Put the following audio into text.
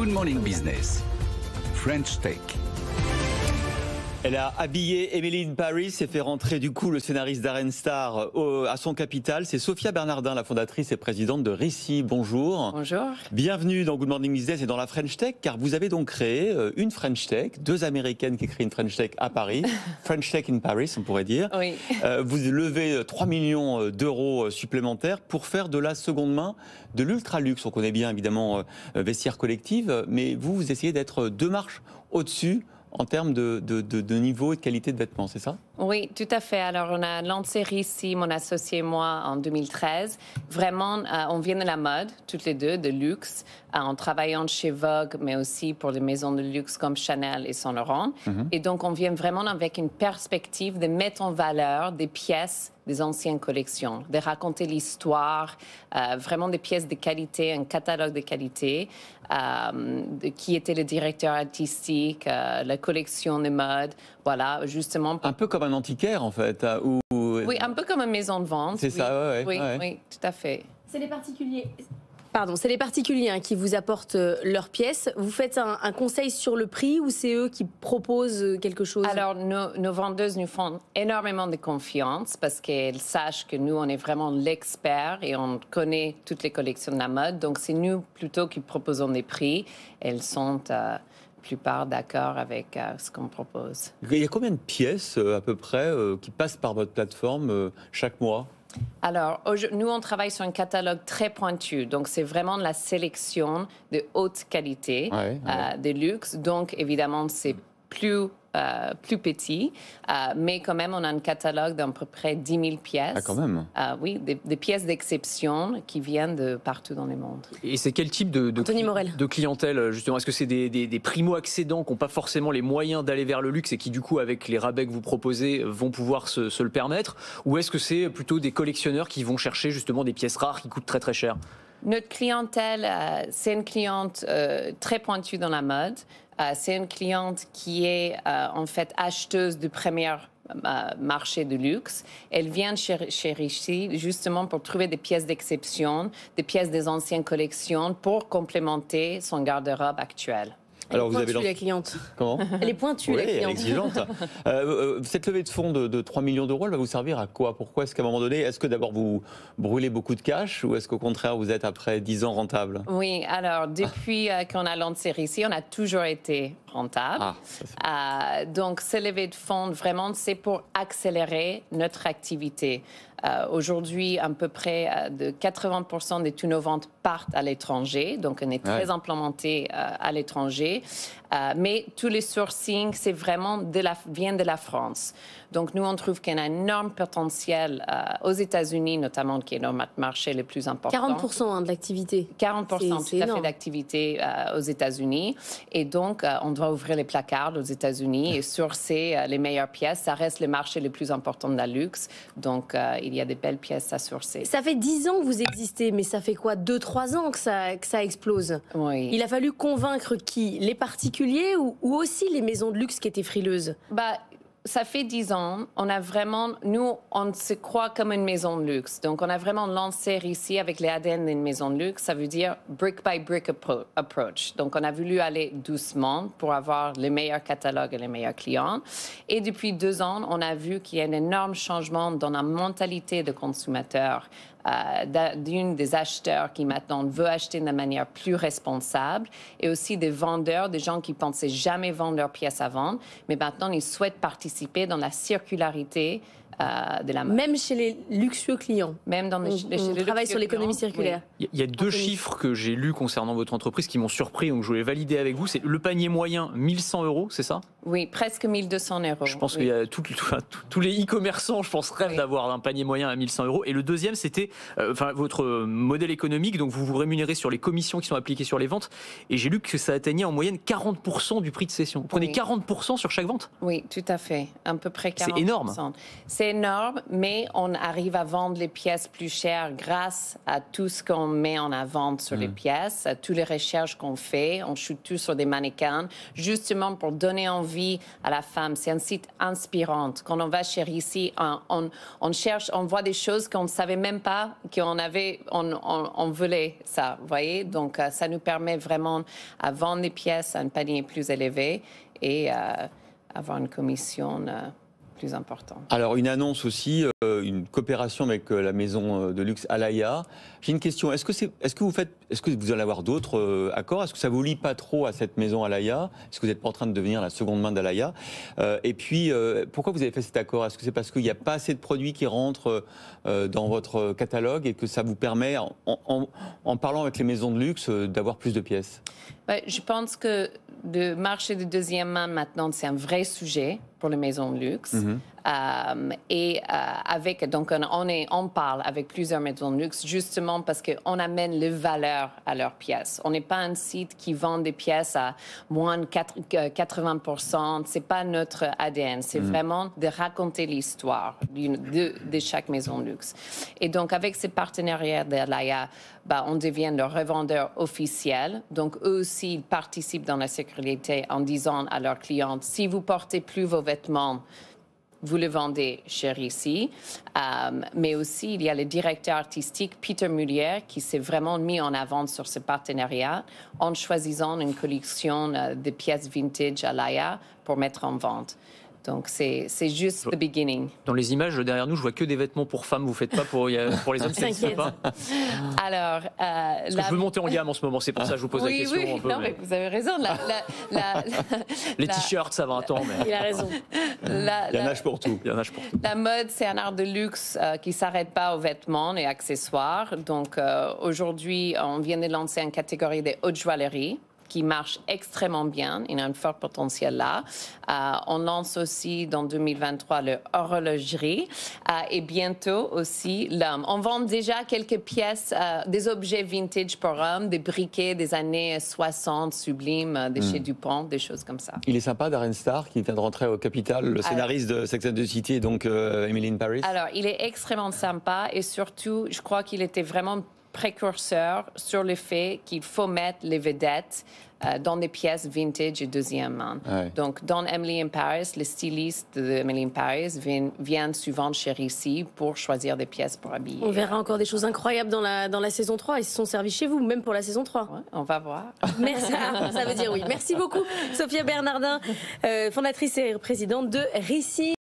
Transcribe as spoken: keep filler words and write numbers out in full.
Good Morning Business, French Tech. Elle a habillé Emily in Paris et fait rentrer du coup le scénariste Darren Star au, à son capital. C'est Sophia Bernardin, la fondatrice et présidente de Rissi. Bonjour. Bonjour. Bienvenue dans Good Morning Business et dans la French Tech, car vous avez donc créé une French Tech, deux Américaines qui créent une French Tech à Paris. French Tech in Paris, on pourrait dire. Oui. Euh, vous levez trois millions d'euros supplémentaires pour faire de la seconde main, de l'ultra-luxe. On connaît bien évidemment Vestiaire Collective, mais vous, vous essayez d'être deux marches au-dessus en termes de, de, de, de niveau et de qualité de vêtements, c'est ça? Oui, tout à fait. Alors, on a lancé Rissi, mon associé et moi, en deux mille treize. Vraiment, euh, on vient de la mode, toutes les deux, de luxe, euh, en travaillant chez Vogue, mais aussi pour des maisons de luxe comme Chanel et Saint Laurent. Mm-hmm. Et donc, on vient vraiment avec une perspective de mettre en valeur des pièces des anciennes collections, de raconter l'histoire, euh, vraiment des pièces de qualité, un catalogue de qualité, euh, de qui était le directeur artistique, euh, la collection de mode, voilà, justement. Un peu comme un antiquaire, en fait. Où... Oui, un peu comme une maison de vente. C'est oui. ça, ouais, oui, ouais. oui, tout à fait. C'est les particuliers. Pardon, c'est les particuliers hein, qui vous apportent euh, leurs pièces. Vous faites un, un conseil sur le prix ou c'est eux qui proposent quelque chose? Alors, nos, nos vendeuses nous font énormément de confiance parce qu'elles sachent que nous, on est vraiment l'expert et on connaît toutes les collections de la mode. Donc, c'est nous plutôt qui proposons des prix. Elles sont... Euh, plupart d'accord avec euh, ce qu'on propose. Il y a combien de pièces euh, à peu près euh, qui passent par votre plateforme euh, chaque mois? Alors, nous, on travaille sur un catalogue très pointu. Donc, c'est vraiment de la sélection de haute qualité, ouais, euh, ouais. de luxe. Donc, évidemment, c'est plus... Euh, plus petit, euh, mais quand même, on a un catalogue d'à peu près dix mille pièces. Ah, quand même. Euh, oui, des, des pièces d'exception qui viennent de partout dans le monde. Et c'est quel type de, de, cli- de clientèle, justement? Est-ce que c'est des, des, des primo-accédants qui n'ont pas forcément les moyens d'aller vers le luxe et qui, du coup, avec les rabais que vous proposez, vont pouvoir se, se le permettre? Ou est-ce que c'est plutôt des collectionneurs qui vont chercher, justement, des pièces rares qui coûtent très, très cher? Notre clientèle, euh, c'est une cliente euh, très pointue dans la mode. Euh, c'est une cliente qui est euh, en fait acheteuse du premier euh, marché de luxe. Elle vient chez, chez Rissi justement pour trouver des pièces d'exception, des pièces des anciennes collections pour complémenter son garde-robe actuel. Elle Alors, est pointue, vous avez la cliente. Comment? Elle est pointue, oui, la cliente. Elle est exigeante. euh, cette levée de fonds de, de trois millions d'euros, elle va vous servir à quoi? Pourquoi est-ce qu'à un moment donné, est-ce que d'abord vous brûlez beaucoup de cash ou est-ce qu'au contraire, vous êtes après dix ans rentable? Oui, alors depuis euh, qu'on a lancé Rissi, on a toujours été rentable. Ah, ça, euh, donc, ce levée de fonds, vraiment, c'est pour accélérer notre activité. Euh, Aujourd'hui, à peu près euh, de quatre-vingts pour cent de tous nos ventes partent à l'étranger. Donc, on est très ouais. implémenté euh, à l'étranger. Euh, mais tous les sourcing, c'est vraiment de la, vient de la France. Donc, nous, on trouve qu'il y a un énorme potentiel euh, aux États-Unis, notamment, qui est notre marché le plus important. quarante pour cent hein, de l'activité. quarante pour cent, c'est, tout c'est à fait d'activité euh, aux États-Unis. Et donc, euh, on doit ouvrir les placards aux États-Unis et sourcer euh, les meilleures pièces. Ça reste le marché le plus important de la luxe. Donc, euh, il y a des belles pièces à sourcer. Ça fait dix ans que vous existez, mais ça fait quoi, deux trois ans que ça, que ça explose? Oui. Il a fallu convaincre qui? Les particuliers ou, ou aussi les maisons de luxe qui étaient frileuses? Bah, ça fait dix ans, on a vraiment, nous, on se croit comme une maison de luxe. Donc, on a vraiment lancé ici avec les A D N d'une maison de luxe. Ça veut dire brick by brick approach. Donc, on a voulu aller doucement pour avoir les meilleurs catalogues et les meilleurs clients. Et depuis deux ans, on a vu qu'il y a un énorme changement dans la mentalité de consommateur. Euh, d'une des acheteurs qui maintenant veut acheter de manière plus responsable et aussi des vendeurs, des gens qui pensaient jamais vendre leurs pièces à vendre, mais maintenant ils souhaitent participer dans la circularité euh, de la mode. Même chez les luxueux clients. Même dans les, on, les, on les travaille sur l'économie circulaire. Oui. Il y a deux chiffres que j'ai lus concernant votre entreprise qui m'ont surpris, donc je voulais valider avec vous. C'est le panier moyen, mille cent euros, c'est ça? Oui, presque mille deux cents euros. Je pense oui. qu'il y a tout, tout, tout, tous les e-commerçants, je pense, rêvent oui. d'avoir un panier moyen à mille cent euros. Et le deuxième, c'était euh, enfin, votre modèle économique. Donc, vous vous rémunérez sur les commissions qui sont appliquées sur les ventes. Et j'ai lu que ça atteignait en moyenne quarante pour cent du prix de cession. Vous prenez oui. quarante pour cent sur chaque vente? Oui, tout à fait. À peu près quarante pour cent. C'est énorme. C'est c'est énorme, mais on arrive à vendre les pièces plus chères grâce à tout ce qu'on met en avant sur mmh. les pièces, à toutes les recherches qu'on fait. On shoot tout sur des mannequins, justement pour donner envie à la femme. C'est un site inspirant. Quand on va chez Rici, on, on, on cherche, on voit des choses qu'on ne savait même pas qu'on avait, on, on, on voulait ça, vous voyez. Donc, euh, ça nous permet vraiment à vendre des pièces à un panier plus élevé et euh, avoir une commission euh, plus importante. Alors, une annonce aussi, euh, une coopération avec euh, la maison de luxe Alaïa. J'ai une question. Est-ce que, c'est, est-ce que vous faites, est-ce que vous allez avoir d'autres euh, accords? Est-ce que ça vous lie pas trop à cette maison Alaïa? Est-ce que vous n'êtes pas en train de devenir la seconde main d'Alaïa? euh, Et puis, euh, pourquoi vous avez fait cet accord? Est-ce que c'est parce qu'il n'y a pas assez de produits qui rentrent euh, dans votre catalogue et que ça vous permet, en, en, en parlant avec les maisons de luxe, euh, d'avoir plus de pièces? Ben, je pense que le marché de deuxième main maintenant, c'est un vrai sujet pour les maisons de luxe. Mm-hmm. Euh, et euh, avec, donc on, est, on parle avec plusieurs maisons de luxe justement parce qu'on amène les valeurs à leurs pièces. On n'est pas un site qui vend des pièces à moins de quatre-vingts pour cent. C'est pas notre A D N. C'est mm. vraiment de raconter l'histoire de, de chaque maison de luxe. Et donc avec ces partenariats d'Alaïa, bah, on devient le revendeur officiel. Donc eux aussi, ils participent dans la sécurité en disant à leurs clientes, si vous portez plus vos vêtements, vous le vendez chez Rici. Euh, mais aussi, il y a le directeur artistique Peter Mulier qui s'est vraiment mis en avant sur ce partenariat en choisissant une collection de pièces vintage Alaïa pour mettre en vente. Donc, c'est, c'est juste the beginning. Dans les images derrière nous, je vois que des vêtements pour femmes. Vous ne faites pas pour, pour les hommes, ça n'existe pas. Alors, euh, Parce la... que je veux monter en gamme en ce moment, c'est pour ça que je vous pose oui, la question. Oui, un peu, non, mais... mais vous avez raison. La, la, la, la, les la... t-shirts, ça va un temps. Mais... Il a raison. La, Il y en a âge pour tout. Il y en a âge pour tout. La mode, c'est un art de luxe euh, qui ne s'arrête pas aux vêtements et accessoires. Donc, euh, aujourd'hui, on vient de lancer une catégorie de haute joaillerie qui marche extrêmement bien. Il y a un fort potentiel là. Euh, on lance aussi dans deux mille vingt-trois le horlogerie euh, et bientôt aussi l'homme. On vend déjà quelques pièces, euh, des objets vintage pour hommes, des briquets des années soixante sublimes de chez mmh. Dupont, des choses comme ça. Il est sympa, Darren Star, qui vient de rentrer au Capital, le scénariste alors, de Sex and the City et donc euh, Emily in Paris. Alors, il est extrêmement sympa et surtout, je crois qu'il était vraiment précurseur sur le fait qu'il faut mettre les vedettes euh, dans des pièces vintage et deuxième main. Ouais. Donc, dans Emily in Paris, les stylistes de Emily in Paris viennent, viennent souvent chez Rici pour choisir des pièces pour habiller. On verra encore des choses incroyables dans la, dans la saison trois. Ils se sont servis chez vous, même pour la saison trois. Ouais, on va voir. Merci, ça veut dire oui. Merci beaucoup, Sophia Bernardin, euh, fondatrice et présidente de Rici.